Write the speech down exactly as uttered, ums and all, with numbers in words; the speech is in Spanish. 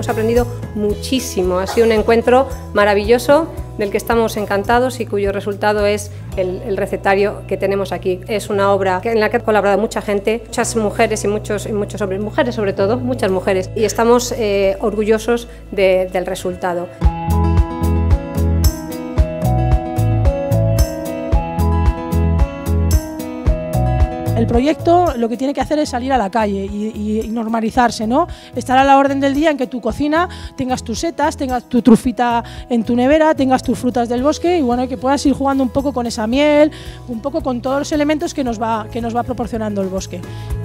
aprendido muchísimo. Ha sido un encuentro maravilloso del que estamos encantados y cuyo resultado es el, el recetario que tenemos aquí. Es una obra en la que ha colaborado mucha gente, muchas mujeres y muchos, y muchos hombres, mujeres sobre todo, muchas mujeres, y estamos eh, orgullosos de, del resultado. El proyecto lo que tiene que hacer es salir a la calle y, y normalizarse, ¿no? Estar a la orden del día en que tu cocina tengas tus setas, tengas tu trufita en tu nevera, tengas tus frutas del bosque y bueno, que puedas ir jugando un poco con esa miel, un poco con todos los elementos que nos va, que nos va proporcionando el bosque.